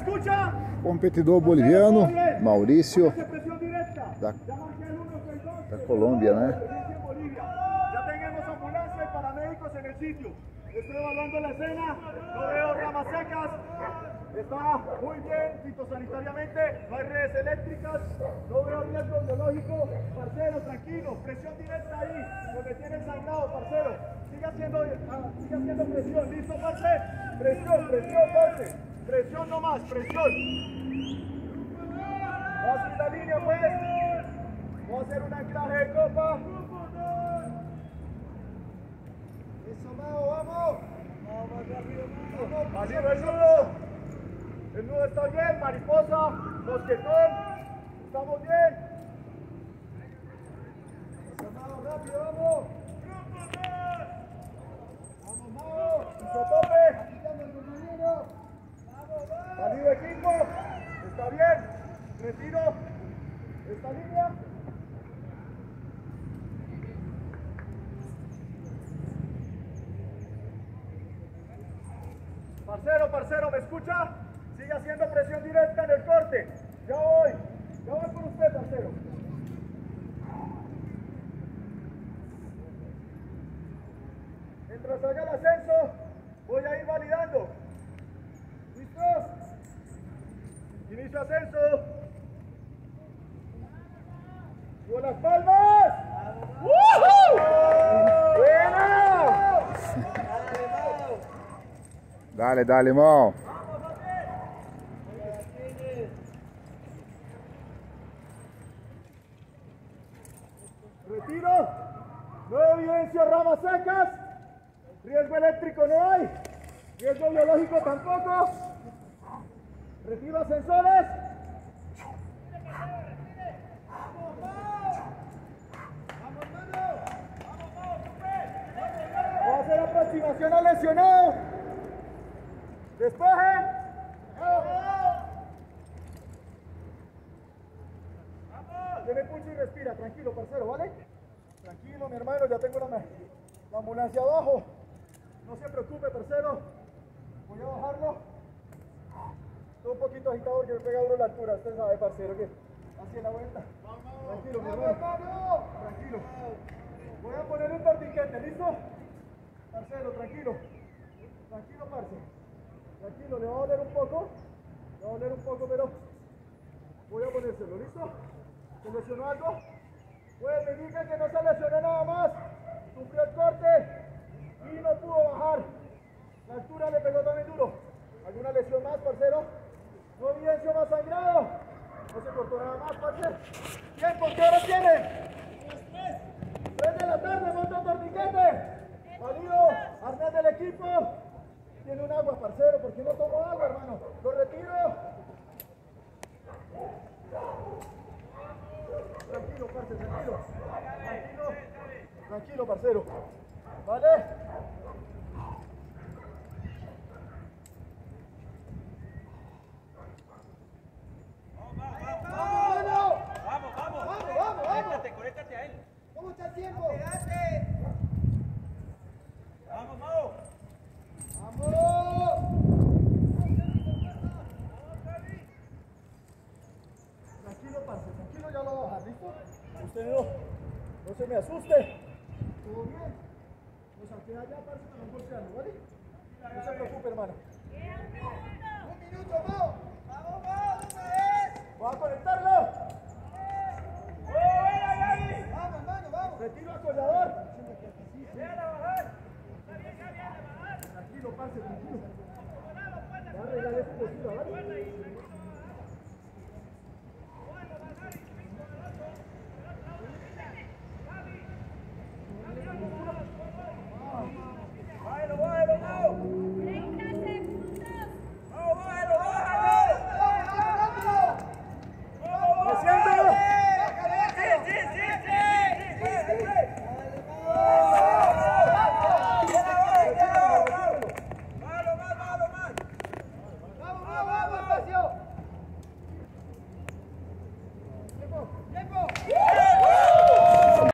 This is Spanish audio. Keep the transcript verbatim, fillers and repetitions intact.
escucha? Competidor boliviano, Maurício, da, da Colômbia, né? Ya tenemos ambulancia y paramédicos en el sitio. Estoy evaluando la escena, no veo ramas secas, está muy bien fitosanitariamente, no hay redes eléctricas, no veo riesgo biológico. Parcero, tranquilo, presión directa ahí, donde tiene el sangrado, parcero. Sigue haciendo, ah, sigue haciendo presión, ¿listo, parce? Presión, presión, parce. Presión no más, presión. Vamos a la línea, pues. Vamos a hacer un anclaje de copa. Eso, Mao, vamos. Vamos más rápido, Mao. Así el nudo. El nudo está bien, mariposa, mosquetón. Estamos bien. Eso, Mao, rápido, vamos. Vamos, Mao. Isotope. Salido equipo. Está bien. Retiro. Esta línea. Parcero, parcero, ¿me escucha? Sigue haciendo presión directa en el corte. Ya voy. Ya voy por usted, parcero. Mientras haga el ascenso, voy a ir validando. ¿Listos? Inicio ascenso. ¡Con las palmas! ¡Woohoo! ¡Buena! Dale, dale, irmão. Retiro. No evidencio ramas secas. Riesgo eléctrico no hay. Riesgo biológico tampoco. Retiro ascensores. Vamos a hacer aproximación al lesionado. Despejen. Tiene pulso y respira. Tranquilo, parcero, ¿vale? Tranquilo, mi hermano. Ya tengo la, la ambulancia abajo. No se preocupe, parcero. Voy a bajarlo. Estoy un poquito agitado porque me pega duro la altura. Usted sabe, parcero, que así es la vuelta. Tranquilo, mi hermano. Tranquilo. Voy a poner un torniquete, ¿listo? Parcero, tranquilo. Tranquilo, parcero. Tranquilo, le va a doler un poco. Le va a doler un poco, pero voy a ponérselo, ¿listo? ¿Se lesionó algo? Pues me digan que no se lesionó nada más. Sufrió el corte y no pudo bajar. La altura le pegó también duro. ¿Alguna lesión más, parcero? No evidencio más sangrado. No se cortó nada más, parcero. Tiempo, ¿qué hora tiene? tres de la tarde, monta un torniquete. Valido, arnés del equipo. Tiene un agua, parcero. ¿Por qué no tomo agua, hermano? Lo retiro. Tranquilo, parce, tranquilo. Tranquilo. Tranquilo, parcero. ¿Vale? Usted no, no se me asuste. ¿Todo bien? Nos saqué allá para que no golpearlo, ¿vale? No se preocupe, hermano. Un minuto, Mau. Vamos, Mau, una vez. Voy a conectarlo. Vamos, hermano, vamos. Retiro al collador. Déjala bajar. Tranquilo, parce, tranquilo. Ya arreglaré su postura, ¿vale?